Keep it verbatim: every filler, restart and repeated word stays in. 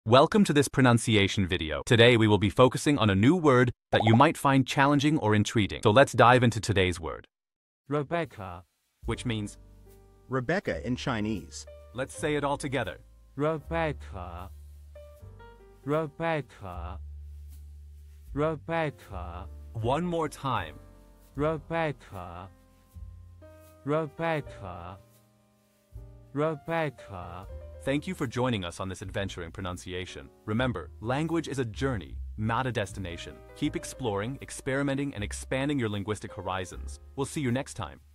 Welcome to this pronunciation video. Today we will be focusing on a new word that you might find challenging or intriguing. So let's dive into today's word. Rebecca. Which means, Rebecca in Chinese. let's say it all together. Rebecca. Rebecca. Rebecca. One more time. Rebecca. Rebecca. Rebecca. Thank you for joining us on this adventure in pronunciation. Remember, language is a journey, not a destination. Keep exploring, experimenting, and expanding your linguistic horizons. We'll see you next time.